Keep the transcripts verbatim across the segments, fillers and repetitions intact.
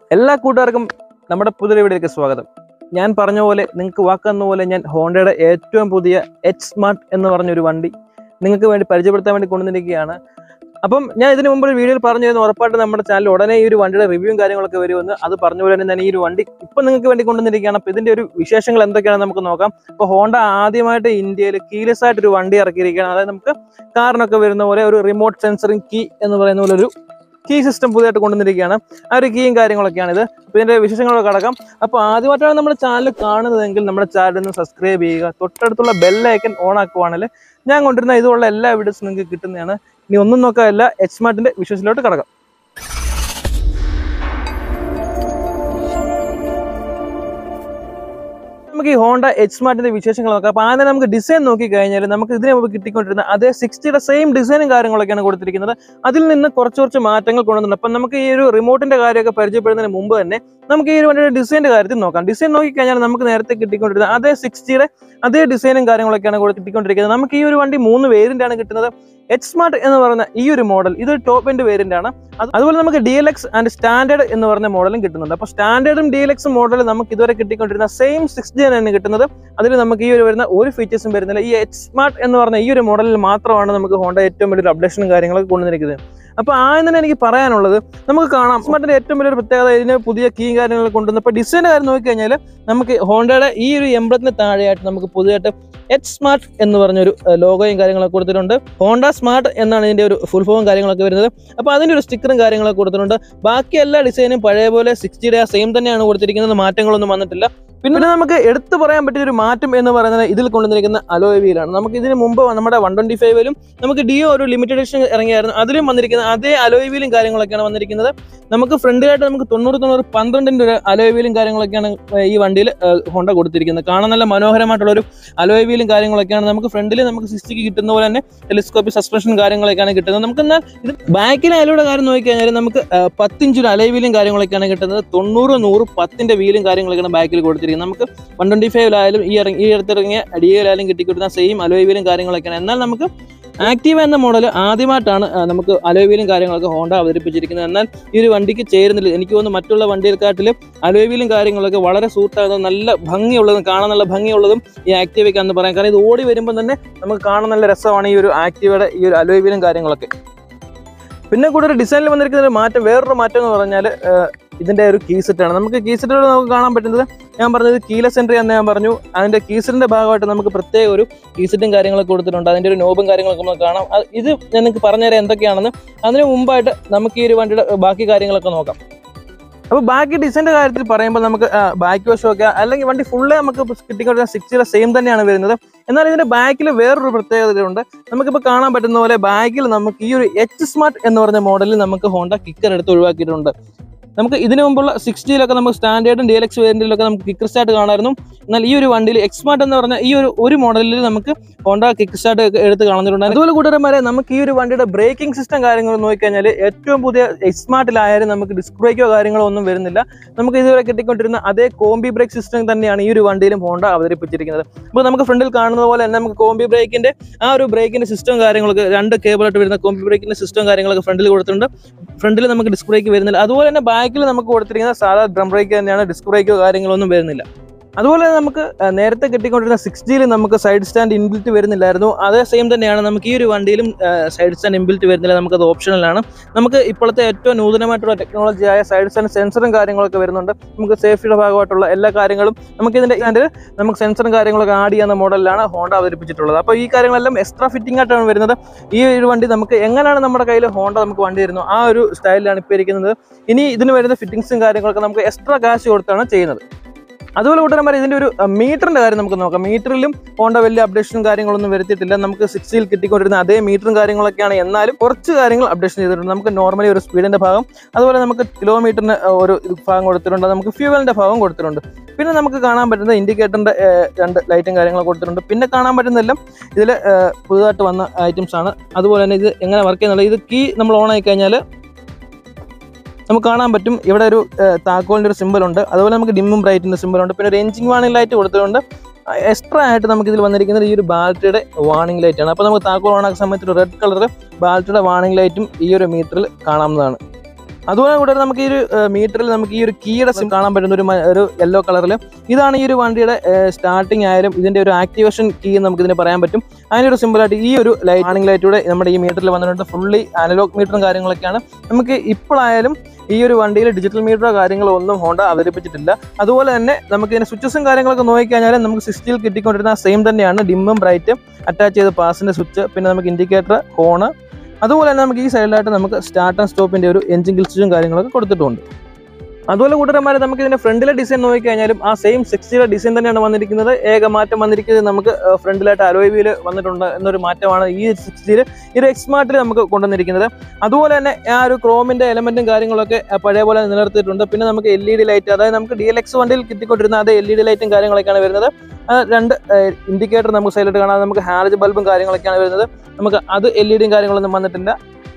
എല്ലാ കൂട്ടുകാർക്കും നമ്മുടെ പുതിയ വീഡിയോയിലേക്ക് സ്വാഗതം. ഞാൻ പറഞ്ഞ പോലെ നിങ്ങൾക്ക് വാക്കുന്ന പോലെ ഞാൻ ഹോണ്ടയുടെ ഏറ്റവും പുതിയ എക്സ് സ്മാർട്ട് എന്ന് പറഞ്ഞൊരു വണ്ടി നിങ്ങൾക്ക് വേണ്ടി പരിചയപ്പെടുത്താൻ വേണ്ടി കൊണ്ടുവന്നിരിക്കുകയാണ്. അപ്പം ഞാൻ ഇതിനു മുമ്പ് ഒരു വീഡിയോയിൽ പറഞ്ഞിരുന്നു ഉറപ്പായിട്ട് നമ്മുടെ ചാനൽ ഉടനെ ഈ ഒരു വണ്ടിയുടെ റിവ്യൂവും കാര്യങ്ങളൊക്കെ വരുമെന്ന്. അത് പറഞ്ഞ പോലെ തന്നെ ഈ ഒരു വണ്ടി ഇപ്പം നിങ്ങൾക്ക് വേണ്ടി കൊണ്ടുവന്നിരിക്കുകയാണ്. അപ്പോൾ ഇതിൻ്റെ ഒരു വിശേഷങ്ങൾ എന്തൊക്കെയാണെന്ന് നമുക്ക് നോക്കാം. അപ്പോൾ ഹോണ്ട ആദ്യമായിട്ട് ഇന്ത്യയിൽ കീലെസ് ആയിട്ടൊരു വണ്ടി ഇറക്കിയിരിക്കുകയാണ്. അതായത് നമുക്ക് കാറിനൊക്കെ വരുന്ന പോലെ ഒരു റിമോട്ട് സെൻസറിങ് കീ എന്ന് പറയുന്ന പോലെ ഒരു കീ സിസ്റ്റം പുതിയതായിട്ട് കൊണ്ടുവന്നിരിക്കുകയാണ്. ആ ഒരു കീയും കാര്യങ്ങളൊക്കെയാണ് ഇത്. അപ്പോൾ ഇതിൻ്റെ വിശേഷങ്ങളൊക്കെ കടക്കാം. അപ്പോൾ ആദ്യമായിട്ടാണ് നമ്മുടെ ചാനൽ കാണുന്നതെങ്കിൽ നമ്മുടെ ചാനൽ ഒന്ന് സബ്സ്ക്രൈബ് ചെയ്യുക. തൊട്ടടുത്തുള്ള ബെല്ലൈക്കൺ ഓൺ ആക്കുവാണെങ്കിൽ ഞാൻ കൊണ്ടുവരുന്ന ഇതുള്ള എല്ലാ വീഡിയോസും നിങ്ങൾക്ക് കിട്ടുന്നതാണ്. ഇനി ഒന്നും നോക്കാനില്ല, എക്സ് സ്മാർട്ടിൻ്റെ വിശേഷത്തിലോട്ട് കടക്കാം. നമുക്ക് ഈ ഹോണ്ട എക്സ് സ്മാർട്ടിന്റെ വിശേഷങ്ങൾ നോക്കാം. അപ്പോൾ ആദ്യം നമുക്ക് ഡിസൈൻ നോക്കി കഴിഞ്ഞാൽ നമുക്ക് ഇതിനു മുമ്പ് കിട്ടിക്കൊണ്ടിരുന്ന അതേ സിക്സ്റ്റിയുടെ സെയിം ഡിസൈനും കാര്യങ്ങളൊക്കെയാണ് കൊടുത്തിരിക്കുന്നത്. അതിൽ നിന്ന് കുറച്ച് കുറച്ച് മാറ്റങ്ങൾ കൊണ്ടുവന്നിട്ടുണ്ട്. അപ്പം നമുക്ക് ഈ ഒരു റിമോട്ടിന്റെ കാര്യമൊക്കെ പരിചയപ്പെടുന്നതിന് മുമ്പ് തന്നെ നമുക്ക് ഈ ഒരു വണ്ടിയുടെ ഡിസൈൻ്റെ കാര്യത്തിൽ നോക്കാം. ഡിസൈൻ നോക്കിക്കഴിഞ്ഞാൽ നമുക്ക് നേരത്തെ കിട്ടിക്കൊണ്ടിരുന്ന അതേ സിക്സ്റ്റിയുടെ അതേ ഡിസൈനും കാര്യങ്ങളൊക്കെയാണ് കിട്ടിക്കൊണ്ടിരിക്കുന്നത്. നമുക്ക് ഈ ഒരു വണ്ടി മൂന്ന് വേരിയന്റാണ് കിട്ടുന്നത്. എക്സ് സ്മാർട്ട് എന്ന് പറയുന്ന ഈ ഒരു മോഡൽ ഇത് ടോപ്പ് എൻഡ് വേരിയന്റ് ആണ്. അതുപോലെ നമുക്ക് D L X and standard എന്ന് പറയുന്ന മോഡലും കിട്ടുന്നുണ്ട്. അപ്പോൾ സ്റ്റാൻഡേർഡും ഡി എൽ എക്സ് മോഡൽ നമുക്ക് ഇതുവരെ കിട്ടിക്കൊണ്ടിരുന്ന സെയിം സിക്സ് ജി ആണ് കിട്ടുന്നത്. അതിൽ നമുക്ക് ഈ ഒരു വരുന്ന ഒരു ഫീച്ചേഴ്സും വരുന്നില്ല. ഈ എക്സ് സ്മാർട്ട് എന്ന് പറഞ്ഞ ഈ ഒരു മോഡലിൽ മാത്രമാണ് നമുക്ക് ഹോണ്ട ഏറ്റവും വലിയൊരു അപ്ഡേഷനും കാര്യങ്ങളൊക്കെ കൊണ്ടുവന്നിരിക്കുന്നത്. അപ്പോൾ ആദ്യം തന്നെ എനിക്ക് പറയാനുള്ളത് നമുക്ക് കാണാം സ്മാർട്ടിന്റെ ഏറ്റവും വലിയൊരു പ്രത്യേകത ഇതിന് പുതിയ കീ കാര്യങ്ങളൊക്കെ കൊണ്ടുവന്നു. ഇപ്പോൾ ഡിസൈൻ്റെ കാര്യം നോക്കിക്കഴിഞ്ഞാൽ നമുക്ക് ഹോണ്ടയുടെ ഈ ഒരു എംബ്ലത്തിന് താഴെയായിട്ട് നമുക്ക് പുതിയതായിട്ട് എക്സ് സ്മാർട്ട് എന്ന് പറഞ്ഞൊരു ലോഗോയും കാര്യങ്ങളൊക്കെ കൊടുത്തിട്ടുണ്ട്. ഹോണ്ട സ്മാർട്ട് എന്നാണ് ഇതിൻ്റെ ഒരു ഫുൾ ഫോമും കാര്യങ്ങളൊക്കെ വരുന്നത്. അപ്പോൾ അതിൻ്റെ ഒരു സ്റ്റിക്കറും കാര്യങ്ങളൊക്കെ കൊടുത്തിട്ടുണ്ട്. ബാക്കി എല്ലാ ഡിസൈനും പഴയ പോലെ സിക്സ്റ്റിയുടെ ആ സെയിം തന്നെയാണ് കൊടുത്തിരിക്കുന്നത്. മാറ്റങ്ങളൊന്നും വന്നിട്ടില്ല. പിന്നെ നമുക്ക് എടുത്തു പറയാൻ പറ്റിയ ഒരു മാറ്റം എന്ന് പറയുന്നത് ഇതിൽ കൊണ്ടുവന്നിരിക്കുന്ന അലോയ് വീലാണ്. നമുക്ക് ഇതിന് മുമ്പ് നമ്മുടെ വൺ ട്വന്റി ഫൈവിലും നമുക്ക് ഡിയോ ഒരു ലിമിറ്റഡ് എഡിഷൻ ഇറങ്ങിയായിരുന്നു. അതിലും വന്നിരിക്കുന്ന അതേ അലോയ് വീലും കാര്യങ്ങളൊക്കെയാണ് വന്നിരിക്കുന്നത്. നമുക്ക് ഫ്രണ്ടിലായിട്ട് നമുക്ക് തൊണ്ണൂറ് തൊണ്ണൂറ് പന്ത്രണ്ടിൻ്റെ ഒരു അലോയ് വീലും കാര്യങ്ങളൊക്കെയാണ് ഈ വണ്ടിയിൽ ഹോണ്ട കൊടുത്തിരിക്കുന്നത്. കാണാൻ നല്ല മനോഹരമായിട്ടുള്ള ഒരു അലോയ് വീലും കാര്യങ്ങളൊക്കെയാണ്. നമുക്ക് ഫ്രണ്ടിൽ നമുക്ക് സിക്സ്റ്റിക്ക് കിട്ടുന്ന പോലെ തന്നെ ടെലിസ്കോപ്പിക് സസ്പെൻഷൻ കാര്യങ്ങളൊക്കെയാണ് കിട്ടുന്നത്. നമുക്ക് എന്നാൽ ഇത് ബാക്കിലെ അലോയുടെ കാര്യം നോക്കിക്കഴിഞ്ഞാൽ നമുക്ക് പത്തിഞ്ചൊരു അലോയ് വീലും കാര്യങ്ങളൊക്കെയാണ് കിട്ടുന്നത്. തൊണ്ണൂറ് നൂറ് പത്തിന്റെ വീലും കാര്യങ്ങളൊക്കെയാണ് ബാക്കിൽ കൊടുത്തിരിക്കുന്നത്. നമുക്ക് വൺ ട്വന്റി ഫൈവിലായാലും ഈ ഇറങ്ങി ഈ അടുത്തിറങ്ങിയ ഡിയിലായാലും കിട്ടിക്കൊടുക്കുന്ന സെയിം അലോയ് വീലും കാര്യങ്ങളൊക്കെയാണ്. എന്നാൽ നമുക്ക് ആക്റ്റീവ എന്ന മോഡൽ ആദ്യമായിട്ടാണ് നമുക്ക് അലോയ് വീലും കാര്യങ്ങളൊക്കെ ഹോണ്ട അവതരിപ്പിച്ചിരിക്കുന്നത്. എന്നാൽ ഈ ഒരു വണ്ടിക്ക് ചേരുന്നില്ല. എനിക്ക് തോന്നുന്നു മറ്റുള്ള വണ്ടികൾക്കാട്ടിലും അലോയ് വീലും കാര്യങ്ങളൊക്കെ വളരെ സൂട്ടാകുന്നതും നല്ല ഭംഗിയുള്ളതും കാണാൻ നല്ല ഭംഗിയുള്ളതും ഈ ആക്റ്റീവയ്ക്കാണെന്ന് പറയാം. കാരണം ഇത് ഓടി വരുമ്പോൾ തന്നെ നമുക്ക് കാണാൻ നല്ല രസമാണ് ഈ ഒരു ആക്റ്റീവയുടെ ഈ ഒരു അലോയ് വീലും കാര്യങ്ങളൊക്കെ. പിന്നെ കൂടെ ഒരു ഡിസൈനിൽ വന്നിരിക്കുന്ന ഒരു മാറ്റം, വേറൊരു മാറ്റം എന്ന് പറഞ്ഞാൽ ഇതിൻ്റെ ഒരു കീ സെറ്റാണ്. നമുക്ക് കീ സെറ്റുകൾ നമുക്ക് കാണാൻ പറ്റുന്നത് ഞാൻ പറഞ്ഞത് കീലെസ് എൻട്രി എന്ന് ഞാൻ പറഞ്ഞു. അതിൻ്റെ കീ സെറ്റിൻ്റെ ഭാഗമായിട്ട് നമുക്ക് പ്രത്യേക ഒരു കീ സെറ്റും കാര്യങ്ങളൊക്കെ കൊടുത്തിട്ടുണ്ട്. അതിൻ്റെ ഒരു നോബും കാര്യങ്ങളൊക്കെ നമുക്ക് കാണാം. ഇത് ഞാൻ നിങ്ങൾക്ക് പറഞ്ഞുതരാം എന്തൊക്കെയാണെന്ന്. അതിന് മുമ്പായിട്ട് നമുക്ക് ഈ ഒരു വണ്ടിയുടെ ബാക്കി കാര്യങ്ങളൊക്കെ നോക്കാം. അപ്പോൾ ബാക്കി ഡിസൈൻ്റെ കാര്യത്തിൽ പറയുമ്പോൾ നമുക്ക് ബാക്ക് വശമൊക്കെ അല്ലെങ്കിൽ വണ്ടി ഫുള്ള് നമുക്ക് കിട്ടിക്കൊണ്ടിരുന്ന സിക്സ്റ്റിയുടെ സെയിം തന്നെയാണ് വരുന്നത്. എന്നാൽ ഇതിൻ്റെ ബാക്കിൽ വേറൊരു പ്രത്യേകതയുണ്ട്. നമുക്കിപ്പോൾ കാണാൻ പറ്റുന്ന പോലെ ബാക്കിൽ നമുക്ക് ഈ ഒരു എച്ച് സ്മാർട്ട് എന്ന് പറഞ്ഞ മോഡലിൽ നമുക്ക് ഹോണ്ട കിക്കർ എടുത്ത് ഒഴിവാക്കിയിട്ടുണ്ട്. നമുക്ക് ഇതിനു മുമ്പുള്ള സിക്സ്റ്റിയിലൊക്കെ നമുക്ക് സ്റ്റാൻഡേർഡും ഡി എൽ എക്സ് വേരിയന്റിലൊക്കെ നമുക്ക് കിക്ക് സ്റ്റാർട്ട് കാണാമായിരുന്നു. എന്നാൽ ഈ ഒരു വണ്ടിയിൽ എക്സ് സ്മാർട്ട് എന്ന് പറഞ്ഞാൽ ഈ ഒരു ഒരു മോഡലിൽ നമുക്ക് ഹോണ്ട കിക്ക് സ്റ്റാർട്ട് എടുത്ത് കാണുന്നുണ്ട്. അതുപോലെ കൂട്ടുകാരന്മാരെ നമുക്ക് ഈ ഒരു വണ്ടിയുടെ ബ്രേക്കിംഗ് സിസ്റ്റം കാര്യങ്ങൾ നോക്കിക്കഴിഞ്ഞാൽ ഏറ്റവും പുതിയ എക്സ് സ്മാർട്ടിലായാലും നമുക്ക് ഡിസ്ക് ബ്രേക്കോ കാര്യങ്ങളോ ഒന്നും വരുന്നില്ല. നമുക്ക് ഇതുവരെ കിട്ടിക്കൊണ്ടിരുന്ന അതേ കോംബി ബ്രേക്ക് സിസ്റ്റം തന്നെയാണ് ഈ ഒരു വണ്ടിയിലും ഹോണ്ട അവതരിപ്പിച്ചിരിക്കുന്നത്. അപ്പോൾ നമുക്ക് ഫ്രണ്ടിൽ കാണുന്നത് പോലെ തന്നെ നമുക്ക് കോംബി ബ്രേക്കിന്റെ ആ ഒരു ബ്രേക്കിന്റെ സിസ്റ്റം കാര്യങ്ങളൊക്കെ രണ്ട് കേബിളായിട്ട് വരുന്ന കോംബി ബ്രേക്കിന്റെ സിസ്റ്റം കാര്യങ്ങളൊക്കെ ഫ്രണ്ടിൽ കൊടുത്തിട്ടുണ്ട്. ഫ്രണ്ടിൽ നമുക്ക് ഡിസ്ക് ബ്രേക്ക് വരുന്നില്ല. അതുപോലെ തന്നെ ബാക്കിൽ നമുക്ക് കൊടുത്തിരിക്കുന്ന സാധാ ഡ്രം ബ്രേക്ക് തന്നെയാണ്. ഡിസ്ക് ബ്രേക്കോ കാര്യങ്ങളൊന്നും വരുന്നില്ല. അതുപോലെ നമുക്ക് നേരത്തെ കിട്ടിക്കൊണ്ടിരുന്ന സിക്സ്റ്റിയിൽ നമുക്ക് സൈഡ് സ്റ്റാൻഡ് ഇൻബിൽറ്റ് വരുന്നില്ലായിരുന്നു. അതേ സെയിം തന്നെയാണ് നമുക്ക് ഈ ഒരു വണ്ടിയിലും സൈഡ് സ്റ്റാൻഡ് ഇൻബിൽറ്റ് വരുന്നില്ല. നമുക്കത് ഓപ്ഷണലാണ്. നമുക്ക് ഇപ്പോഴത്തെ ഏറ്റവും നൂതനമായിട്ടുള്ള ടെക്നോളജിയായ സൈഡ് സ്റ്റാൻഡ് സെൻസറും കാര്യങ്ങളൊക്കെ വരുന്നുണ്ട്. നമുക്ക് സേഫ്റ്റിയുടെ ഭാഗമായിട്ടുള്ള എല്ലാ കാര്യങ്ങളും നമുക്ക് ഇതിൻ്റെ സ്റ്റാൻഡിൽ നമുക്ക് സെൻസറും കാര്യങ്ങളൊക്കെ ആഡ് ചെയ്യുന്ന മോഡലിലാണ് ഹോണ്ട അവതരിപ്പിച്ചിട്ടുള്ളത്. അപ്പോൾ ഈ കാര്യങ്ങളെല്ലാം എക്സ്ട്രാ ഫിറ്റിംഗ് ആയിട്ടാണ് വരുന്നത്. ഈ ഒരു വണ്ടി നമുക്ക് എങ്ങനെയാണ് നമ്മുടെ കയ്യിൽ ഹോണ്ട നമുക്ക് വണ്ടി വരുന്നു ആ ഒരു സ്റ്റൈലിലാണ് ഇപ്പോൾ ഇരിക്കുന്നത്. ഇനി ഇതിന് വരുന്ന ഫിറ്റിംഗ്സും കാര്യങ്ങളൊക്കെ നമുക്ക് എക്സ്ട്രാ കാശ് കൊടുത്താണ് ചെയ്യുന്നത്. അതുപോലെ കൂട്ടുകാരന്മാർ ഇതിൻ്റെ ഒരു മീറ്ററിൻ്റെ കാര്യം നമുക്ക് നോക്കാം. മീറ്ററിലും ഹോണ്ട വലിയ അപ്ഡേഷനും കാര്യങ്ങളൊന്നും വരുത്തിയിട്ടില്ല. നമുക്ക് സിക്സ്റ്റിയിൽ കിട്ടിക്കൊണ്ടിരുന്ന അതേ മീറ്ററും കാര്യങ്ങളൊക്കെയാണ്. എന്നാലും കുറച്ച് കാര്യങ്ങൾ അപ്ഡേഷൻ ചെയ്തിട്ടുണ്ട്. നമുക്ക് നോർമലി ഒരു സ്പീഡിൻ്റെ ഭാഗം, അതുപോലെ നമുക്ക് കിലോമീറ്ററിന് ഒരു ഭാഗം കൊടുത്തിട്ടുണ്ട്. നമുക്ക് ഫ്യൂവലിൻ്റെ ഭാഗം കൊടുത്തിട്ടുണ്ട്. പിന്നെ നമുക്ക് കാണാൻ പറ്റുന്ന ഇൻഡിക്കേറ്ററിൻ്റെ രണ്ട് ലൈറ്റും കാര്യങ്ങളൊക്കെ കൊടുത്തിട്ടുണ്ട്. പിന്നെ കാണാൻ പറ്റുന്നതെല്ലാം ഇതിൽ പുതുതായിട്ട് വന്ന ഐറ്റംസ് ആണ്. അതുപോലെ തന്നെ ഇത് എങ്ങനെ വർക്ക് ചെയ്യുന്നുള്ളത്, ഇത് കീ നമ്മൾ ഓൺ ആയി കഴിഞ്ഞാൽ നമുക്ക് കാണാൻ പറ്റും. ഇവിടെ ഒരു താക്കോലിൻ്റെ ഒരു സിമ്പിളുണ്ട്. അതുപോലെ നമുക്ക് ഡിമ്മും ബ്രൈറ്റിൻ്റെ സിമ്പിളുണ്ട്. പിന്നെ ഒരു എഞ്ചിൻ വാണിംഗ് ലൈറ്റ് കൊടുത്തിട്ടുണ്ട്. എക്സ്ട്രാ ആയിട്ട് നമുക്ക് ഇതിൽ വന്നിരിക്കുന്നത് ഈ ഒരു ബാറ്ററിയുടെ വാണിംഗ് ലൈറ്റാണ്. അപ്പോൾ നമുക്ക് താക്കോൽ ഓണാക്കുന്ന സമയത്ത് ഒരു റെഡ് കളർ ബാറ്ററിയുടെ വാണിംഗ് ലൈറ്റും ഈ ഒരു മീറ്ററിൽ കാണാവുന്നതാണ്. അതുപോലെ കൂടെ നമുക്ക് ഈ ഒരു മീറ്ററിൽ നമുക്ക് ഈ ഒരു കീയുടെ കാണാൻ പറ്റുന്ന ഒരു ഒരു യെല്ലോ കളറിൽ ഇതാണ് ഈ ഒരു വണ്ടിയുടെ സ്റ്റാർട്ടിംഗ് ആയാലും ഇതിന്റെ ഒരു ആക്ടിവേഷൻ കീ നമുക്ക് ഇതിനെ പറയാൻ പറ്റും. അതിനൊരു സിമ്പിളായിട്ട് ഈ ഒരു ലൈറ്റ് വാർണിംഗ് ലൈറ്റൂടെ നമ്മുടെ ഈ മീറ്ററിൽ വന്നിട്ടുണ്ട്. ഫുള്ളി അനലോഗ് മീറ്ററും കാര്യങ്ങളൊക്കെയാണ്. നമുക്ക് ഇപ്പോഴായാലും ഈ ഒരു വണ്ടിയിൽ ഡിജിറ്റൽ മീറ്ററോ കാര്യങ്ങളോ ഒന്നും ഹോണ്ട അവതരിപ്പിച്ചിട്ടില്ല. അതുപോലെ തന്നെ നമുക്ക് ഇതിന്റെ സ്വിച്ചസും കാര്യങ്ങളൊക്കെ നോക്കിക്കഴിഞ്ഞാൽ നമുക്ക് സിക്സ്റ്റിയിൽ കിട്ടിക്കൊണ്ടിരുന്ന സെയിം തന്നെയാണ്. ഡിമ്മും ബ്രൈറ്റും അറ്റാച്ച് ചെയ്ത് പാസിന്റെ സ്വിച്ച്, പിന്നെ നമുക്ക് ഇൻഡിക്കേറ്റർ, ഹോണ്, അതുപോലെ തന്നെ നമുക്ക് ഈ സൈഡിലായിട്ട് നമുക്ക് സ്റ്റാർട്ട് ആൻഡ് സ്റ്റോപ്പിന്റെ ഒരു എഞ്ചിൻ കിൽ സ്വിച്ചും കാര്യങ്ങളൊക്കെ കൊടുത്തിട്ടുണ്ട്. അതുപോലെ കൂട്ടരന്മാരെ നമുക്ക് ഇതിന്റെ ഫ്രണ്ടിലെ ഡിസൈൻ നോക്കിക്കഴിഞ്ഞാലും ആ സെയിം സിക്സ്റ്റിയുടെ ഡിസൈൻ തന്നെയാണ് വന്നിരിക്കുന്നത്. ഏക മാറ്റം വന്നിരിക്കുന്നത് നമുക്ക് ഫ്രണ്ടിലായിട്ട് അലോയ് വീല് വന്നിട്ടുണ്ട് എന്നൊരു മാറ്റമാണ് ഈ സിക്സ്റ്റിയിൽ ഈ ഒരു എക്സ് സ്മാർട്ടിൽ നമുക്ക് കൊണ്ടുവന്നിരിക്കുന്നത്. അതുപോലെ തന്നെ ആ ഒരു ക്രോമിന്റെ എലമെന്റും കാര്യങ്ങളൊക്കെ പഴയ പോലെ നിലനിർത്തിയിട്ടുണ്ട്. പിന്നെ നമുക്ക് എൽ ഇ ഡി ലൈറ്റ്, അതായത് നമുക്ക് ഡി എൽ എക്സ് വണ്ടിയിൽ കിട്ടിക്കൊണ്ടിരുന്ന അതേ എൽ ഇ ഡി ലൈറ്റും കാര്യങ്ങളൊക്കെയാണ് വരുന്നത്. രണ്ട് ഇൻഡിക്കേറ്റർ നമുക്ക് സൈഡിലോട്ട് കാണാം. നമുക്ക് ഹാലജൻ ബൾബും കാര്യങ്ങളൊക്കെയാണ് വരുന്നത്. നമുക്ക് അത് എൽ ഇ ഡിയും കാര്യങ്ങളൊന്നും വന്നിട്ടില്ല.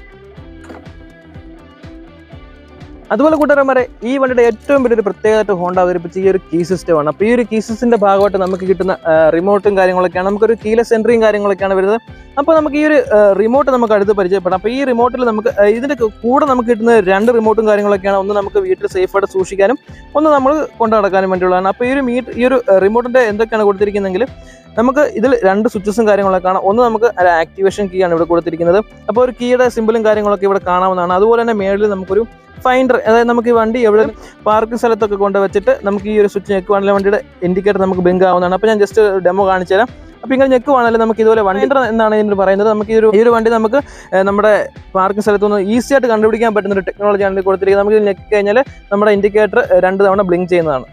അതുപോലെ കൂട്ടുകാരന്മാരെ ഈ വണ്ടിയുടെ ഏറ്റവും വലിയൊരു പ്രത്യേകമായിട്ട് ഹോണ്ട അവതരിപ്പിച്ച ഈ ഒരു കീ സിസ്റ്റമാണ്. അപ്പോൾ ഈ ഒരു കീ സിസ്റ്റത്തിന്റെ ഭാഗമായിട്ട് നമുക്ക് കിട്ടുന്ന റിമോട്ടും കാര്യങ്ങളൊക്കെയാണ്. നമുക്കൊരു കീലെസ് എൻട്രിയും കാര്യങ്ങളൊക്കെയാണ് വരുന്നത്. അപ്പോൾ നമുക്ക് ഈ ഒരു റിമോട്ട് നമുക്ക് അടുത്ത് പരിചയപ്പെടാം. അപ്പോൾ ഈ റിമോട്ടിൽ നമുക്ക് ഇതിന്റെ കൂടെ നമുക്ക് കിട്ടുന്ന രണ്ട് റിമോട്ടും കാര്യങ്ങളൊക്കെയാണ്. ഒന്ന് നമുക്ക് വീട്ടിൽ സേഫായിട്ട് സൂക്ഷിക്കാനും ഒന്ന് നമ്മൾ കൊണ്ടു നടക്കാനും വേണ്ടിയുള്ളതാണ്. അപ്പോൾ ഈ ഒരു മീറ്റർ ഈ ഒരു റിമോട്ടിന്റെ എന്തൊക്കെയാണ് കൊടുത്തിരിക്കുന്നതെങ്കിൽ നമുക്ക് ഇതിൽ രണ്ട് സ്വിച്ചസും കാര്യങ്ങളൊക്കെ കാണാം. ഒന്ന് നമുക്ക് ആക്ടിവേഷൻ കീ ആണ് ഇവിടെ കൊടുത്തിരിക്കുന്നത്. അപ്പോൾ ഒരു കീയുടെ സിമ്പിളും കാര്യങ്ങളൊക്കെ ഇവിടെ കാണാവുന്നതാണ്. അതുപോലെ തന്നെ മേളിൽ നമുക്കൊരു ഫൈൻഡർ, അതായത് നമുക്ക് ഈ വണ്ടി എവിടെ പാർക്കിംഗ് സ്ഥലത്തൊക്കെ കൊണ്ട് വെച്ചിട്ട് നമുക്ക് ഈ ഒരു സ്വിച്ച് ഞെക്കുവാണെങ്കിൽ വണ്ടിയുടെ ഇൻഡിക്കേറ്റർ നമുക്ക് ബെങ്ക് ആവുന്നതാണ്. അപ്പോൾ ഞാൻ ജസ്റ്റ് ഡെമോ കാണിച്ചു തരാം. അപ്പോൾ ഇങ്ങനെ ഞെക്കുവാണെങ്കിൽ നമുക്ക് ഇതുപോലെ വൈൻഡർ എന്നാണ് ഇതിന് പറയുന്നത്. നമുക്ക് ഈ ഒരു ഈ ഒരു വണ്ടി നമുക്ക് നമ്മുടെ പാർക്കിംഗ് സ്ഥലത്തൊന്ന് ഈസി ആയിട്ട് കണ്ടുപിടിക്കാൻ പറ്റുന്ന ഒരു ടെക്നോളജിയാണ് കൊടുത്തിരിക്കുന്നത്. നമുക്ക് ഇത് ഞെക്കി കഴിഞ്ഞാൽ നമ്മുടെ ഇൻഡിക്കേറ്റർ രണ്ട് തവണ ബ്ലിങ്ക് ചെയ്യുന്നതാണ്.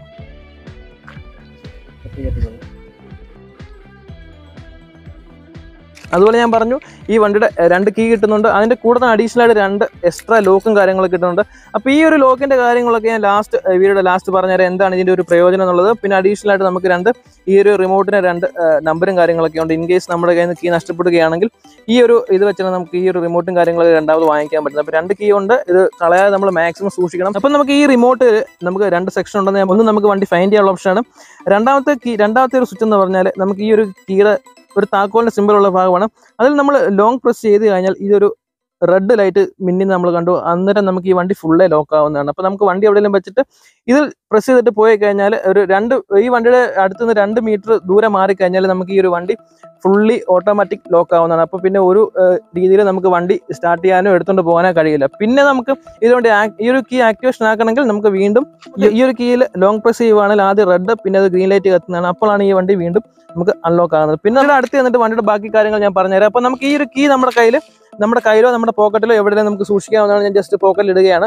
അതുപോലെ ഞാൻ പറഞ്ഞു ഈ വണ്ടിയുടെ രണ്ട് കീ കിട്ടുന്നുണ്ട്. അതിൻ്റെ കൂടെ തന്നെ അഡീഷണൽ ആയിട്ട് രണ്ട് എക്സ്ട്രാ ലോക്കും കാര്യങ്ങളൊക്കെ കിട്ടുന്നുണ്ട്. അപ്പോൾ ഈ ഒരു ലോക്കിൻ്റെ കാര്യങ്ങളൊക്കെ ഞാൻ ലാസ്റ്റ് വീഡിയോയുടെ ലാസ്റ്റ് പറഞ്ഞുതരാം എന്താണ് ഇതിൻ്റെ ഒരു പ്രയോജനം എന്നുള്ളത്. പിന്നെ അഡീഷണൽ ആയിട്ട് നമുക്ക് രണ്ട് ഈ ഒരു റിമോട്ടിന് രണ്ട് നമ്പറും കാര്യങ്ങളൊക്കെ ഉണ്ട്. ഇൻ കേസ് നമ്മുടെ കയ്യിൽ നിന്ന് കീ നഷ്ടപ്പെടുകയാണെങ്കിൽ ഈ ഒരു ഇത് വെച്ചാൽ നമുക്ക് ഈ ഒരു റിമോട്ടും കാര്യങ്ങളൊക്കെ രണ്ടാമത് വാങ്ങിക്കാൻ പറ്റുന്നത്. അപ്പോൾ രണ്ട് കീ ഉണ്ട്. ഇത് കളയാതെ നമ്മൾ മാക്സിമം സൂക്ഷിക്കണം. അപ്പം നമുക്ക് ഈ റിമോട്ട് നമുക്ക് രണ്ട് സെക്ഷൻ ഉണ്ടെന്ന് ഒന്ന് നമുക്ക് വണ്ടി ഫൈൻഡ് ചെയ്യാനുള്ള ഓപ്ഷനാണ്. രണ്ടാമത്തെ കീ രണ്ടാമത്തെ ഒരു സ്വിച്ച് എന്ന് പറഞ്ഞാൽ നമുക്ക് ഈ ഒരു കീയുടെ ഒരു താക്കോലിന്റെ സിമ്പിൾ ഉള്ള ഭാഗമാണ്. അതിൽ നമ്മൾ ലോങ് പ്രസ് ചെയ്ത് കഴിഞ്ഞാൽ ഇതൊരു റെഡ് ലൈറ്റ് മിന്നി നമ്മൾ കണ്ടു. അന്നേരം നമുക്ക് ഈ വണ്ടി ഫുള്ളേ ലോക്ക് ആവുന്നതാണ്. അപ്പോൾ നമുക്ക് വണ്ടി എവിടെയെങ്കിലും വെച്ചിട്ട് ഇതിൽ പ്രസ് ചെയ്തിട്ട് പോയി കഴിഞ്ഞാൽ ഒരു രണ്ട് ഈ വണ്ടിയുടെ അടുത്ത് നിന്ന് രണ്ട് മീറ്റർ ദൂരെ മാറിക്കഴിഞ്ഞാൽ നമുക്ക് ഈ ഒരു വണ്ടി ഫുള്ളി ഓട്ടോമാറ്റിക് ലോക്ക് ആവുന്നതാണ്. അപ്പോൾ പിന്നെ ഒരു രീതിയിൽ നമുക്ക് വണ്ടി സ്റ്റാർട്ട് ചെയ്യാനോ എടുത്തുകൊണ്ട് പോകാനോ കഴിയില്ല. പിന്നെ നമുക്ക് ഇതുകൊണ്ട് ഈ ഒരു കീ ആക്ടിവേഷൻ ആക്കണമെങ്കിൽ നമുക്ക് വീണ്ടും ഈ ഒരു കീയിൽ ലോങ് പ്രസ് ചെയ്യുവാണെങ്കിൽ ആദ്യം റെഡ് പിന്നെ അത് ഗ്രീൻ ലൈറ്റ് കത്തുന്നതാണ്. അപ്പോഴാണ് ഈ വണ്ടി വീണ്ടും നമുക്ക് അൺലോക്ക് ആകുന്നത്. പിന്നെ നമ്മുടെ അടുത്ത് വന്നിട്ട് വണ്ടിയുടെ ബാക്കി കാര്യങ്ങൾ ഞാൻ പറഞ്ഞുതരാം. അപ്പോൾ നമുക്ക് ഈ ഒരു കീ നമ്മുടെ കയ്യിൽ നമ്മുടെ കയ്യിലോ നമ്മുടെ പോക്കറ്റിലോ എവിടെയും നമുക്ക് സൂക്ഷിക്കാവുന്നതാണ്. ഞാൻ ജസ്റ്റ് പോക്കറ്റിൽ ഇടുകയാണ്.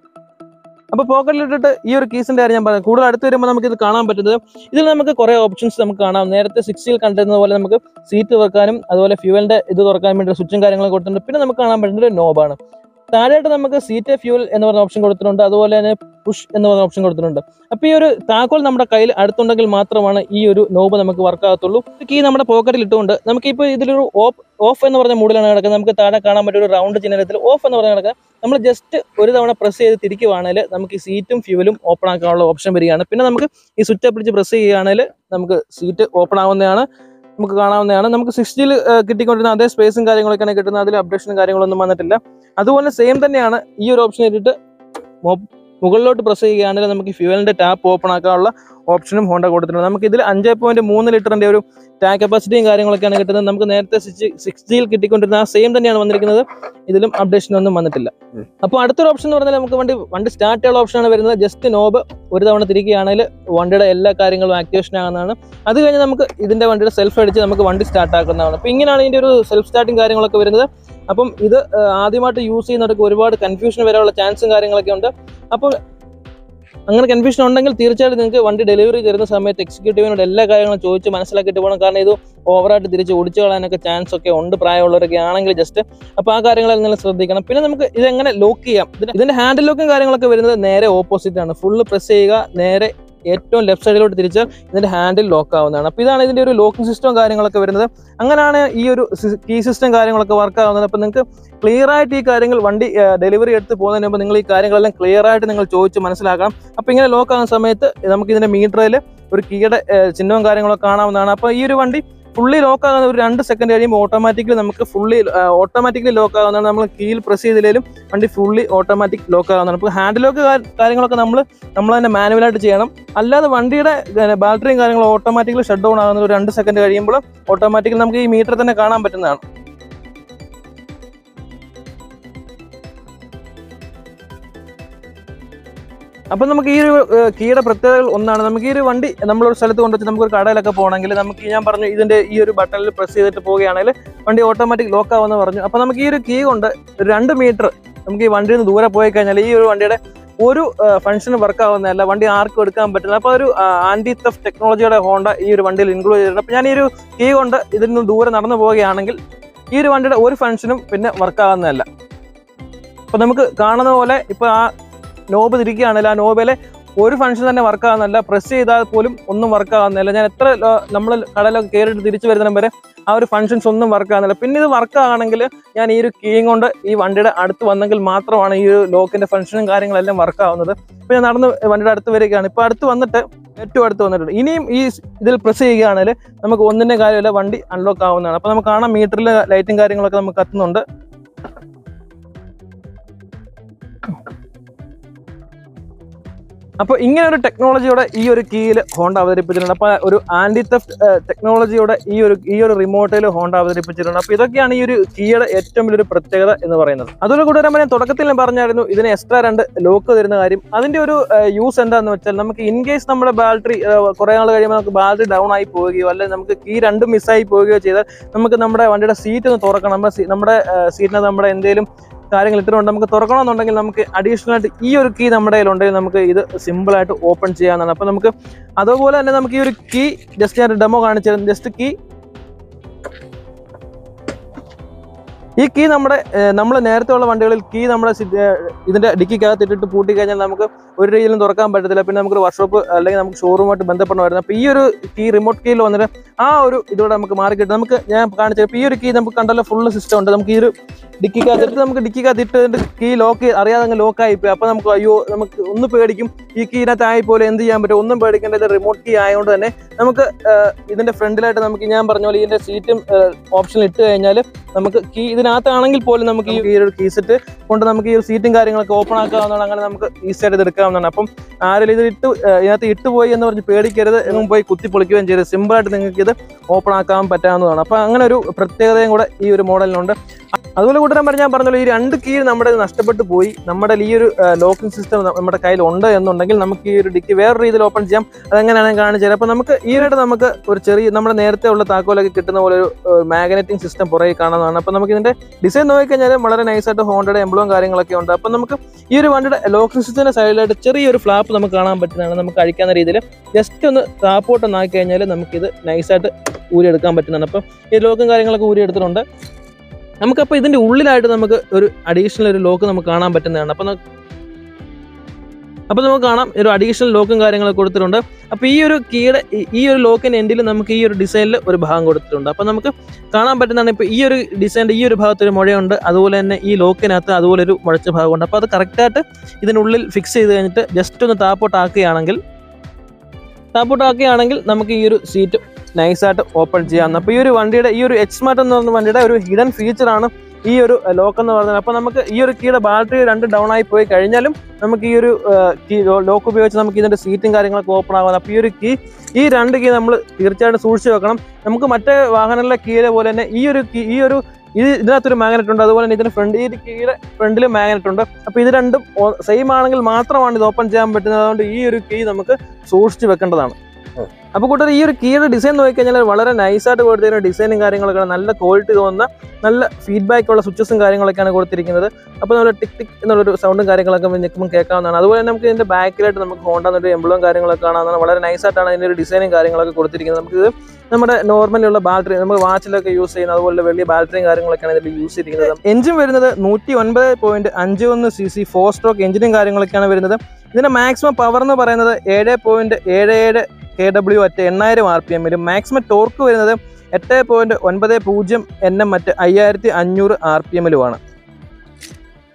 അപ്പോൾ പോക്കറ്റിൽ ഇട്ടിട്ട് ഈ ഒരു കീസിന്റെ കാര്യം ഞാൻ പറയാം. കൂടുതൽ അടുത്ത് വരുമ്പോൾ നമുക്ക് ഇത് കാണാൻ പറ്റുന്നത് ഇതിൽ നമുക്ക് കുറേ ഓപ്ഷൻസ് നമുക്ക് കാണാം. നേരത്തെ സിക്സ്റ്റിയിൽ കണ്ടിരുന്നത് പോലെ നമുക്ക് സീറ്റ് തുറക്കാനും അതുപോലെ ഫ്യൂവലിന്റെ ഇത് തുറക്കാൻ വേണ്ടി സ്വിച്ചും കാര്യങ്ങളും കൊടുത്തിട്ടുണ്ട്. പിന്നെ നമുക്ക് കാണാൻ പറ്റുന്നത് ഒരു നോബാണ്. താഴെയായിട്ട് നമുക്ക് സീറ്റ് ഫ്യൂൽ എന്ന് പറഞ്ഞ ഓപ്ഷൻ കൊടുത്തിട്ടുണ്ട്. അതുപോലെ തന്നെ പുഷ് എന്ന് പറഞ്ഞ ഓപ്ഷൻ കൊടുത്തിട്ടുണ്ട്. അപ്പോൾ ഈ ഒരു താക്കോൽ നമ്മുടെ കയ്യിൽ അടുത്തുണ്ടെങ്കിൽ മാത്രമാണ് ഈ ഒരു നോബ് നമുക്ക് വർക്ക് ആകത്തുള്ളൂ. കീ നമ്മുടെ പോക്കറ്റിൽ ഇട്ടുകൊണ്ട് നമുക്കിപ്പോൾ ഇതിലൊരു ഓഫ് ഓഫ് എന്ന് പറഞ്ഞ മൂഡിലാണ് കിടക്കുന്നത്. നമുക്ക് താഴെ കാണാൻ പറ്റും ഒരു റൗണ്ട് ചിഹ്നത്തിൽ ഓഫ് എന്ന് പറഞ്ഞ കിടക്കുക. നമ്മൾ ജസ്റ്റ് ഒരു തവണ പ്രസ് ചെയ്ത് തിരിക്കുവാണെങ്കിൽ നമുക്ക് ഈ സീറ്റും ഫ്യൂവലും ഓപ്പൺ ആക്കാനുള്ള ഓപ്ഷൻ വരികയാണ്. പിന്നെ നമുക്ക് ഈ സ്വിച്ച് പിടിച്ച് പ്രസ് ചെയ്യുകയാണെങ്കിൽ നമുക്ക് സീറ്റ് ഓപ്പൺ ആവുന്നതാണ്, നമുക്ക് കാണാവുന്നതാണ്. നമുക്ക് സിക്സ്റ്റിയിൽ കിട്ടിക്കൊണ്ടിരുന്ന അതേ സ്പേസും കാര്യങ്ങളൊക്കെയാണ് കിട്ടുന്നത്. അതിൽ അപ്ഡേഷനും കാര്യങ്ങളൊന്നും വന്നിട്ടില്ല. അതുപോലെ സെയിം തന്നെയാണ് ഈ ഒരു ഓപ്ഷൻ ഇട്ടിട്ട് മുകളിലോട്ട് പ്രസ് ചെയ്യുകയാണെങ്കിൽ നമുക്ക് ഫ്യൂവലിന്റെ ടാപ്പ് ഓപ്പൺ ആക്കാനുള്ള ഓപ്ഷനും ഹോണ്ട കൊടുത്തിട്ടുണ്ട്. നമുക്ക് ഇതിൽ അഞ്ച് പോയിന്റ് മൂന്ന് ലിറ്ററിന്റെ ഒരു ടാങ്ക് കപ്പാസിറ്റിയും കാര്യങ്ങളൊക്കെയാണ് കിട്ടുന്നത്. നമുക്ക് നേരത്തെ സിക്സ് ജിയിൽ കിട്ടിക്കൊണ്ടിരുന്ന ആ സെയിം തന്നെയാണ് വന്നിരിക്കുന്നത്. ഇതിലും അപ്ഡേഷൻ ഒന്നും വന്നിട്ടില്ല. അപ്പോൾ അടുത്തൊരു ഓപ്ഷൻ എന്ന് പറഞ്ഞാൽ നമുക്ക് വണ്ടി വണ്ടി സ്റ്റാർട്ട് ചെയ്യാനുള്ള ഓപ്ഷനാണ് വരുന്നത്. ജസ്റ്റ് നോബ് ഒരു തവണ തിരിക്കുകയാണെങ്കിൽ വണ്ടിയുടെ എല്ലാ കാര്യങ്ങളും ആക്ടിവേഷൻ ആകുന്നതാണ്. അത് കഴിഞ്ഞ് നമുക്ക് ഇതിന്റെ വണ്ടിയുടെ സെൽഫ് അടിച്ച് നമുക്ക് വണ്ടി സ്റ്റാർട്ട് ആക്കുന്നതാണ്. അപ്പോൾ ഇങ്ങനെയാണ് ഇതിന്റെ ഒരു സെൽഫ് സ്റ്റാർട്ടിങ് കാര്യങ്ങളൊക്കെ വരുന്നത്. അപ്പം ഇത് ആദ്യമായിട്ട് യൂസ് ചെയ്യുന്നവർക്ക് ഒരുപാട് കൺഫ്യൂഷൻ വരാനുള്ള ചാൻസും കാര്യങ്ങളൊക്കെ ഉണ്ട്. അപ്പോൾ അങ്ങനെ കൺഫ്യൂഷൻ ഉണ്ടെങ്കിൽ തീർച്ചയായിട്ടും നിങ്ങൾക്ക് വണ്ടി ഡെലിവറി തരുന്ന സമയത്ത് എക്സിക്യൂട്ടീവിനോട് എല്ലാ കാര്യങ്ങളും ചോദിച്ച് മനസ്സിലാക്കിയിട്ട് പോകണം. കാരണം ഇത് ഓവറായിട്ട് തിരിച്ച് ഓടിച്ചു കളയാനൊക്കെ ചാൻസ് ഒക്കെ ഉണ്ട് പ്രായമുള്ളവരൊക്കെ ആണെങ്കിൽ ജസ്റ്റ്. അപ്പോൾ ആ കാര്യങ്ങളെല്ലാം നിങ്ങൾ ശ്രദ്ധിക്കണം. പിന്നെ നമുക്ക് ഇതെങ്ങനെ ലോക്ക് ചെയ്യാം. ഇതിന്റെ ഹാൻഡിൽ ലോക്കും കാര്യങ്ങളൊക്കെ വരുന്നത് നേരെ ഓപ്പോസിറ്റ് ആണ്. ഫുള്ള് പ്രസ് ചെയ്യുക, നേരെ ഏറ്റവും ലെഫ്റ്റ് സൈഡിലോട്ട് തിരിച്ചാൽ ഇതിന്റെ ഹാൻഡിൽ ലോക്ക് ആവുന്നതാണ്. അപ്പോൾ ഇതാണ് ഇതിന്റെ ഒരു ലോക്കിംഗ് സിസ്റ്റവും കാര്യങ്ങളൊക്കെ വരുന്നത്. അങ്ങനെയാണ് ഈ ഒരു കീ സിസ്റ്റം കാര്യങ്ങളൊക്കെ വർക്ക് ആവുന്നത്. അപ്പോൾ നിങ്ങൾക്ക് ക്ലിയർ ആയിട്ട് ഈ കാര്യങ്ങൾ വണ്ടി ഡെലിവറി എടുത്ത് പോകുന്നതിന് മുമ്പ് നിങ്ങൾ ഈ കാര്യങ്ങളെല്ലാം ക്ലിയർ ആയിട്ട് നിങ്ങൾ ചോദിച്ച് മനസ്സിലാക്കണം. അപ്പോൾ ഇങ്ങനെ ലോക്ക് ആകുന്ന സമയത്ത് നമുക്ക് ഇതിന്റെ മീറ്ററിൽ ഒരു കീയുടെ ചിഹ്നവും കാര്യങ്ങളൊക്കെ കാണാവുന്നതാണ്. അപ്പോൾ ഈ ഒരു വണ്ടി ഫുള്ളി ലോക്ക് ആകുന്ന ഒരു രണ്ട് സെക്കൻഡ് കഴിയുമ്പോൾ ഓട്ടോമാറ്റിക്കലി നമുക്ക് ഫുള്ളി ഓട്ടോമാറ്റിക്കലി ലോക്ക് ആകുന്നതാണ്. നമ്മൾ കീയിൽ പ്രസ് ചെയ്തില്ലെങ്കിലും വണ്ടി ഫുള്ളി ഓട്ടോമാറ്റിക് ലോക്ക് ആകുന്നതാണ്. അപ്പോൾ ഹാൻഡ് ലോക്ക് കാര്യങ്ങളൊക്കെ നമ്മൾ നമ്മൾ തന്നെ മാനുവലായിട്ട് ചെയ്യണം. അല്ലാതെ വണ്ടിയുടെ ബാറ്ററിയും കാര്യങ്ങളും ഓട്ടോമാറ്റിക്കലി ഷട്ട് ഡൗൺ ആകുന്ന ഒരു രണ്ട് സെക്കൻഡ് കഴിയുമ്പോൾ ഓട്ടോമാറ്റിക്കലി നമുക്ക് ഈ മീറ്റർ തന്നെ കാണാൻ പറ്റുന്നതാണ്. അപ്പം നമുക്ക് ഈ ഒരു കീയുടെ പ്രത്യേകതകൾ ഒന്നാണ്. നമുക്ക് ഈ ഒരു വണ്ടി നമ്മളൊരു സ്ഥലത്ത് കൊണ്ടുവച്ച് നമുക്കൊരു കടയിലൊക്കെ പോകണമെങ്കിൽ നമുക്ക് ഞാൻ പറഞ്ഞു ഇതിൻ്റെ ഈ ഒരു ബട്ടണിൽ പ്രസ് ചെയ്തിട്ട് പോവുകയാണെങ്കിൽ വണ്ടി ഓട്ടോമാറ്റിക് ലോക്ക് ആവുമെന്ന് പറഞ്ഞു. അപ്പോൾ നമുക്ക് ഈ ഒരു കീ കൊണ്ട് രണ്ട് മീറ്റർ നമുക്ക് ഈ വണ്ടിയിൽ നിന്ന് ദൂരെ പോയി കഴിഞ്ഞാൽ ഈ ഒരു വണ്ടിയുടെ ഒരു ഫംഗ്ഷന് വർക്ക് ആവുന്നതല്ല, വണ്ടി ആർക്കും എടുക്കാൻ പറ്റുന്നത്. അപ്പോൾ ഒരു ആൻറ്റി തെഫ്റ്റ് ടെക്നോളജിയുടെ ഹോണ്ട ഈ ഒരു വണ്ടിയിൽ ഇൻക്ലൂഡ് ചെയ്തിട്ടുണ്ട്. അപ്പോൾ ഞാൻ ഈ ഒരു കീ കൊണ്ട് ഇതിൽ നിന്ന് ദൂരെ നടന്നു പോവുകയാണെങ്കിൽ ഈ ഒരു വണ്ടിയുടെ ഒരു ഫംഗ്ഷനും പിന്നെ വർക്ക് ആകുന്നതല്ല. അപ്പോൾ നമുക്ക് കാണുന്ന പോലെ ഇപ്പോൾ ആ നോബ് തിരിക്കുകയാണെങ്കിൽ ആ നോബിലെ ഒരു ഫംഗ്ഷൻ തന്നെ വർക്ക് ആകുന്നില്ല, പ്രസ് ചെയ്താൽ പോലും ഒന്നും വർക്ക് ആകുന്നില്ല. ഞാൻ എത്ര നമ്മൾ കടയിലൊക്കെ കയറിയിട്ട് തിരിച്ചു വരുന്നതിനും വരെ ആ ഒരു ഫംഗ്ഷൻസ് ഒന്നും വർക്ക് ആകുന്നില്ല. പിന്നെ ഇത് വർക്ക് ആണെങ്കിൽ ഞാൻ ഈ ഒരു കീയും കൊണ്ട് ഈ വണ്ടിയുടെ അടുത്ത് വന്നെങ്കിൽ മാത്രമാണ് ഈ ഒരു ലോക്കിന്റെ ഫംഗ്ഷനും കാര്യങ്ങളെല്ലാം വർക്ക് ആവുന്നത്. ഇപ്പോൾ ഞാൻ നടന്ന് വണ്ടിയുടെ അടുത്ത് വരികയാണ്. ഇപ്പോൾ അടുത്ത് വന്നിട്ട് ഏറ്റവും അടുത്ത് വന്നിട്ടുണ്ട്. ഇനിയും ഈ ഇതിൽ പ്രസ് ചെയ്യുകയാണെങ്കിൽ നമുക്ക് ഒന്നിൻ്റെ കാര്യമില്ല, വണ്ടി അൺലോക്ക് ആവുന്നതാണ്. അപ്പോൾ നമുക്ക് കാണാം മീറ്ററിൽ ലൈറ്റും കാര്യങ്ങളൊക്കെ നമുക്ക് കത്തുന്നുണ്ട്. അപ്പോൾ ഇങ്ങനെ ഒരു ടെക്നോളജിയോടെ ഈ ഒരു കീയിൽ ഹോണ്ട അവതരിപ്പിച്ചിട്ടുണ്ട്. അപ്പോൾ ഒരു ആൻറ്റി തെഫ്റ്റ് ടെക്നോളജിയോടെ ഈ ഒരു ഈ ഒരു റിമോട്ടിൽ ഹോണ്ട അവതരിപ്പിച്ചിട്ടുണ്ട്. അപ്പോൾ ഇതൊക്കെയാണ് ഈ ഒരു കീയുടെ ഏറ്റവും വലിയൊരു പ്രത്യേകത എന്ന് പറയുന്നത്. അതുപോലെ കൂടെ ഞാൻ തുടക്കത്തിൽ ഞാൻ പറഞ്ഞായിരുന്നു ഇതിന് എക്സ്ട്രാ രണ്ട് ലോക്ക് തരുന്ന കാര്യം. അതിൻ്റെ ഒരു യൂസ് എന്താണെന്ന് വെച്ചാൽ നമുക്ക് ഇൻ കേസ് നമ്മുടെ ബാറ്ററി കുറേ നാൾ കഴിയുമ്പോൾ നമുക്ക് ബാറ്ററി ഡൗൺ ആയി പോവുകയോ അല്ലെങ്കിൽ നമുക്ക് കീ രണ്ടും മിസ്സായി പോവുകയോ ചെയ്താൽ നമുക്ക് നമ്മുടെ വണ്ടിയുടെ സീറ്റ് ഒന്ന് തുറക്കണം. നമ്മുടെ നമ്മുടെ സീറ്റിനകത്ത് നമ്മുടെ എന്തെങ്കിലും കാര്യങ്ങൾ ഇട്ടുകൊണ്ട് നമുക്ക് തുറക്കണമെന്നുണ്ടെങ്കിൽ നമുക്ക് അഡീഷണൽ ആയിട്ട് ഈ ഒരു കീ നമ്മുടെ കയ്യിലുണ്ടെങ്കിൽ നമുക്ക് ഇത് സിമ്പിളായിട്ട് ഓപ്പൺ ചെയ്യാവുന്നതാണ്. അപ്പോൾ നമുക്ക് അതുപോലെ തന്നെ നമുക്ക് ഈ ഒരു കീ ജസ്റ്റ് ഞാൻ ഡെമോ കാണിച്ചു. ജസ്റ്റ് കീ ഈ കീ നമ്മുടെ നമ്മൾ നേരത്തെ ഉള്ള വണ്ടികളിൽ കീ നമ്മുടെ ഇതിന്റെ ഡിക്കിക്കകത്ത് ഇട്ടിട്ട് പൂട്ടി കഴിഞ്ഞാൽ നമുക്ക് ഒരു രീതിയിലും തുറക്കാൻ പറ്റത്തില്ല. പിന്നെ നമുക്കൊരു വർക്ക്ഷോപ്പ് അല്ലെങ്കിൽ നമുക്ക് ഷോറൂമായിട്ട് ബന്ധപ്പെടണമായിരുന്നു. അപ്പോൾ ഈ ഒരു കീ റിമോട്ട് കീയിൽ വന്നിട്ട് ആ ഒരു ഇതോടെ നമുക്ക് മാറി കിട്ടും. നമുക്ക് ഞാൻ കാണിച്ചത് ഇപ്പോൾ ഈ ഒരു കീ നമുക്ക് കണ്ടല്ലോ ഫുള്ള് സിസ്റ്റം ഉണ്ട്. നമുക്ക് ഈ ഒരു ഡിക്കിക്കകത്ത് ഇട്ട് നമുക്ക് ഡിക്കിക്കകത്ത് ഇട്ട് കീ ലോക്ക് അറിയാതെ അങ്ങ് ലോക്കായി പോയി. അപ്പോൾ നമുക്ക് അയ്യോ നമുക്ക് ഒന്ന് പേടിക്കും, ഈ കീനകത്ത് ആയി പോലെ എന്ത് ചെയ്യാൻ പറ്റും, ഒന്നും പേടിക്കേണ്ട. ഇത് റിമോട്ട് കീ ആയതുകൊണ്ട് തന്നെ നമുക്ക് ഇതിന്റെ ഫ്രണ്ടിലായിട്ട് നമുക്ക് ഞാൻ പറഞ്ഞ പോലെ ഇതിന്റെ സീറ്റും ഓപ്ഷനിൽ ഇട്ട് കഴിഞ്ഞാൽ നമുക്ക് കീ ഇതിനകത്താണെങ്കിൽ പോലും നമുക്ക് ഈ ഒരു കീ സെറ്റ് കൊണ്ട് നമുക്ക് ഈ ഒരു സീറ്റും കാര്യങ്ങളൊക്കെ ഓപ്പൺ ആക്കാവുന്നതാണ്. അങ്ങനെ നമുക്ക് ഈസി ആയിട്ട് എടുക്കാവുന്നതാണ്. അപ്പം ആരെങ്കിലും ഇത് ഇട്ട് ഇതിനകത്ത് ഇട്ടുപോയി എന്ന് പറഞ്ഞ് പേടിക്കരുത്, എങ്ങും പോയി കുത്തി പൊളിക്കുകയും ചെയ്ത് സിമ്പിളായിട്ട് നിങ്ങൾക്ക് ഇത് ഓപ്പൺ ആക്കാൻ പറ്റാവുന്നതാണ്. അപ്പോൾ അങ്ങനെ ഒരു പ്രത്യേകതയും കൂടെ ഈ ഒരു മോഡലിനുണ്ട്. അതുപോലെ കൂട്ടരം പറഞ്ഞാൽ പറഞ്ഞല്ലോ ഈ രണ്ട് കീ നമ്മുടെ നഷ്ടപ്പെട്ടു പോയി, നമ്മുടെ ഈ ഒരു ലോക്കിംഗ് സിസ്റ്റം നമ്മുടെ കയ്യിൽ ഉണ്ട് എന്നുണ്ടെങ്കിൽ നമുക്ക് ഈ ഒരു ഡിക്കി വേറെ രീതിയിൽ ഓപ്പൺ ചെയ്യാം. അതെങ്ങനെയാണെന്ന് കാണിച്ചു തരാം. അപ്പോൾ നമുക്ക് ഈയിടെ നമുക്ക് ഒരു ചെറിയ നമ്മുടെ നേരത്തെ ഉള്ള താക്കോലൊക്കെ കിട്ടുന്ന പോലെ ഒരു മാഗ്നറ്റിക് സിസ്റ്റം പുറകെ കാണുന്നതാണ്. അപ്പോൾ നമുക്ക് ഇതിന്റെ ഡിസൈൻ നോക്കിക്കഴിഞ്ഞാൽ വളരെ നൈസായിട്ട് ഹോണ്ടയുടെ എംബ്ലവും കാര്യങ്ങളൊക്കെ ഉണ്ട്. അപ്പം നമുക്ക് ഈ ഒരു വണ്ടിയുടെ ലോക്കിംഗ് സിസ്റ്റത്തിന്റെ സൈഡിലായിട്ട് ചെറിയൊരു ഫ്ലാപ്പ് നമുക്ക് കാണാൻ പറ്റുന്നതാണ്. നമുക്ക് അഴിക്കാവുന്ന രീതിയിൽ ജസ്റ്റ് ഒന്ന് താപ്പോട്ട് ഒന്ന് ആക്കി കഴിഞ്ഞാൽ നമുക്കിത് നൈസായിട്ട് ഊരിയെടുക്കാൻ പറ്റുന്നതാണ്. അപ്പം ഈ ലോക്കും കാര്യങ്ങളൊക്കെ ഊരിയെടുത്തിട്ടുണ്ട്. നമുക്കപ്പോൾ ഇതിന്റെ ഉള്ളിലായിട്ട് നമുക്ക് ഒരു അഡീഷണൽ ഒരു ലോക്ക് നമുക്ക് കാണാൻ പറ്റുന്നതാണ്. അപ്പം അപ്പോൾ നമുക്ക് കാണാം ഒരു അഡീഷണൽ ലോക്കും കാര്യങ്ങളൊക്കെ കൊടുത്തിട്ടുണ്ട്. അപ്പോൾ ഈ ഒരു കീയുടെ ഈ ഒരു ലോക്കിന്റെ എൻഡിൽ നമുക്ക് ഈ ഒരു ഡിസൈനിൽ ഒരു ഭാഗം കൊടുത്തിട്ടുണ്ട്. അപ്പോൾ നമുക്ക് കാണാൻ പറ്റുന്നതാണ് ഇപ്പോൾ ഈ ഒരു ഡിസൈനിന്റെ ഈ ഒരു ഭാഗത്തൊരു മുഴയുണ്ട്, അതുപോലെ തന്നെ ഈ ലോക്കിനകത്ത് അതുപോലെ ഒരു മുഴച്ച ഭാഗമുണ്ട്. അപ്പോൾ അത് കറക്റ്റായിട്ട് ഇതിനുള്ളിൽ ഫിക്സ് ചെയ്ത് കഴിഞ്ഞിട്ട് ജസ്റ്റ് ഒന്ന് താപ്പോട്ടാക്കുകയാണെങ്കിൽ താപ്പോട്ടാക്കുകയാണെങ്കിൽ നമുക്ക് ഈ ഒരു സീറ്റ് നൈസായിട്ട് ഓപ്പൺ ചെയ്യാവുന്ന. അപ്പോൾ ഈ ഒരു വണ്ടിയുടെ ഈ ഒരു എക്സ് സ്മാർട്ട് എന്ന് പറയുന്ന വണ്ടിയുടെ ഒരു ഹിഡൻ ഫീച്ചറാണ് ഈ ഒരു ലോക്ക് എന്ന് പറയുന്നത്. അപ്പോൾ നമുക്ക് ഈ ഒരു കീയുടെ ബാറ്ററി രണ്ട് ഡൗൺ ആയി പോയി കഴിഞ്ഞാലും നമുക്ക് ഈ ഒരു കീ ലോക്ക് ഉപയോഗിച്ച് നമുക്ക് ഇതിന്റെ സീറ്റും കാര്യങ്ങളൊക്കെ ഓപ്പൺ ആകുന്നത്. അപ്പോൾ ഈ ഒരു കീ ഈ രണ്ട് കീ നമ്മൾ തീർച്ചയായിട്ടും സൂക്ഷിച്ച് വെക്കണം. നമുക്ക് മറ്റേ വാഹനങ്ങളിലെ കീയിലെ പോലെ തന്നെ ഈ ഒരു കീ ഈ ഒരു ഇത് ഇതിനകത്തൊരു മാഗ്നറ്റ് ഉണ്ട്, അതുപോലെ തന്നെ ഇതിന് ഫ്രണ്ട് ഈ കീയുടെ ഫ്രണ്ടിലും മാഗ്നറ്റ് ഉണ്ട്. അപ്പോൾ ഇത് രണ്ടും സെയിം ആണെങ്കിൽ മാത്രമാണ് ഇത് ഓപ്പൺ ചെയ്യാൻ പറ്റുന്നത്. അതുകൊണ്ട് ഈ ഒരു കീ നമുക്ക് സൂക്ഷിച്ച് വെക്കേണ്ടതാണ്. അപ്പോൾ കൂട്ടർ ഈ ഒരു കീയുടെ ഡിസൈൻ നോക്കിക്കഴിഞ്ഞാൽ വളരെ നൈസായിട്ട് കൊടുത്തിരുന്ന ഡിസൈനും കാര്യങ്ങളൊക്കെ നല്ല ക്വാളിറ്റി തോന്നുന്ന നല്ല ഫീഡ്ബാക്ക് ഉള്ള സ്വിച്ചസും കാര്യങ്ങളൊക്കെയാണ് കൊടുത്തിരിക്കുന്നത്. അപ്പോൾ നമ്മൾ ടിക് ടിക് എന്നുള്ളൊരു സൗണ്ടും കാര്യങ്ങളൊക്കെ നിൽക്കുമ്പോൾ കേൾക്കാവുന്നതാണ്. അതുപോലെ നമുക്ക് ഇതിന്റെ ബാക്കിലായിട്ട് നമുക്ക് ഹോണ്ട എന്നൊരു എംബ്ലവും കാര്യങ്ങളൊക്കെ കാണാവുന്നതാണ്. വളരെ നൈസായിട്ടാണ് ഇതിൻ്റെ ഒരു ഡിസൈനും കാര്യങ്ങളൊക്കെ കൊടുത്തിരിക്കുന്നത്. നമുക്കിത് നമ്മുടെ നോർമലുള്ള ബാറ്ററി നമ്മൾ വാച്ചിലൊക്കെ യൂസ് ചെയ്യുന്ന അതുപോലെ വലിയ ബാറ്ററിയും കാര്യങ്ങളൊക്കെയാണ് ഇതിൽ യൂസ് ചെയ്തിരിക്കുന്നത്. എഞ്ചിൻ വരുന്നത് നൂറ്റി ഒൻപത് പോയിന്റ് അഞ്ച് ഒന്ന് സി സി ഫോർ സ്ട്രോക്ക് എഞ്ചിനും കാര്യങ്ങളൊക്കെയാണ് വരുന്നത്. ഇതിന്റെ മാക്സിമം പവർ എന്ന് പറയുന്നത് ഏഴ് പോയിന്റ് ഏഴ് ഏഴ് കെ ഡബ്ല്യു അറ്റ് എണ്ണായിരം ആർ പി എമ്മിലും മാക്സിമം ടോർക്ക് വരുന്നത് എട്ട് പോയിന്റ് ഒൻപത് പൂജ്യം എൻ എം മറ്റ് അയ്യായിരത്തി അഞ്ഞൂറ് ആർ പി എമ്മിലുമാണ്.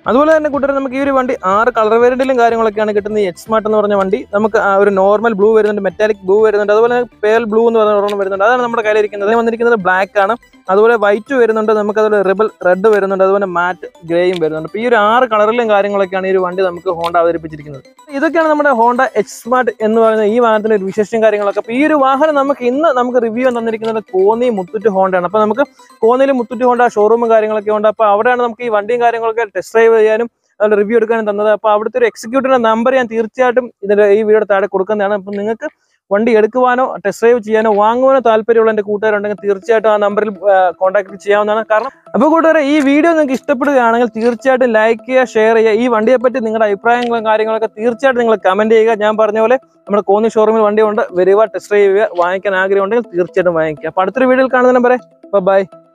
അതുപോലെ തന്നെ കൂട്ടുകാരെ നമുക്ക് ഈ ഒരു വണ്ടി ആറ് കളർ വേരിയന്റിലും കാര്യങ്ങളൊക്കെയാണ് കിട്ടുന്നത്. ഈ എക്സ് സ്മാർട്ട് എന്ന് പറഞ്ഞ വണ്ടി നമുക്ക് ഒരു നോർമൽ ബ്ലൂ വരുന്നുണ്ട്, മെറ്റാലിക് ബ്ലൂ വരുന്നുണ്ട്, അതുപോലെ പേൽ ബ്ലൂ എന്ന് പറഞ്ഞ ഒരെണ്ണം വരുന്നുണ്ട്. അതാണ് നമ്മുടെ കയ്യിലിരിക്കുന്നത്. വന്നിരിക്കുന്നത് ബ്ലാക്ക് ആണ്, അതുപോലെ വൈറ്റ് വരുന്നുണ്ട്, നമുക്ക് അതുപോലെ റിബൽ റെഡ് വരുന്നുണ്ട്, അതുപോലെ മാറ്റ് ഗ്രേയും വരുന്നുണ്ട്. അപ്പോൾ ഈ ഒരു ആറ് കളറിലും കാര്യങ്ങളൊക്കെയാണ് ഈ ഒരു വണ്ടി നമുക്ക് ഹോണ്ട അവതരിപ്പിച്ചിരിക്കുന്നത്. ഇതൊക്കെയാണ് നമ്മുടെ ഹോണ്ട എക്സ് സ്മാർട്ട് എന്ന് പറയുന്ന ഈ വാഹനത്തിന്റെ ഒരു വിശേഷം കാര്യങ്ങളൊക്കെ. അപ്പോൾ ഈ ഒരു വാഹനം നമുക്ക് ഇന്ന് നമുക്ക് റിവ്യൂ തന്നിരിക്കുന്നത് കോന്നി മുത്തൂറ്റ് ഹോണ്ടയാണ്. അപ്പോൾ നമുക്ക് കോന്നിയിൽ മുത്തൂറ്റ് ഹോണ്ട ഷോറൂമും കാര്യങ്ങളൊക്കെ ഉണ്ട്. അപ്പോൾ അവിടെയാണ് നമുക്ക് ഈ വണ്ടിയും കാര്യങ്ങളൊക്കെ ടെസ്റ്റ് ഡ്രൈവ് ചെയ്യാനും അതുപോലെ റിവ്യൂ എടുക്കാനും തന്നത്. അപ്പോൾ അവിടുത്തെ ഒരു എക്സിക്യൂട്ടീവിന്റെ നമ്പർ ഞാൻ തീർച്ചയായിട്ടും ഇതിന്റെ ഈ വീഡിയോ താഴെ കൊടുക്കുന്നതാണ്. അപ്പം നിങ്ങൾക്ക് വണ്ടി എടുക്കുവാനോ ടെസ്റ്റ് ഡ്രൈവ് ചെയ്യാനോ വാങ്ങുവാനോ താല്പര്യമുള്ള എൻ്റെ കൂട്ടുകാരുണ്ടെങ്കിൽ തീർച്ചയായിട്ടും ആ നമ്പറിൽ കോൺടാക്ട് ചെയ്യാവുന്നതാണ്. കാരണം അപ്പോൾ കൂട്ടുകാരെ ഈ വീഡിയോ നിങ്ങൾക്ക് ഇഷ്ടപ്പെടുകയാണെങ്കിൽ തീർച്ചയായിട്ടും ലൈക്ക് ചെയ്യുക, ഷെയർ ചെയ്യുക. ഈ വണ്ടിയെ പറ്റി നിങ്ങളുടെ അഭിപ്രായങ്ങളും കാര്യങ്ങളൊക്കെ തീർച്ചയായിട്ടും നിങ്ങൾ കമന്റ് ചെയ്യുക. ഞാൻ പറഞ്ഞ പോലെ നമ്മുടെ കോന്നി ഷോറൂമിൽ വണ്ടിയുണ്ട്, വരിക, ടെസ്റ്റ് ഡ്രൈവ് ചെയ്യുക, വാങ്ങിക്കാൻ ആഗ്രഹം ഉണ്ടെങ്കിൽ തീർച്ചയായിട്ടും വാങ്ങിക്കുക. അപ്പോൾ അടുത്തൊരു വീഡിയോയിൽ കാണുന്നതിന് വരെ ബൈ.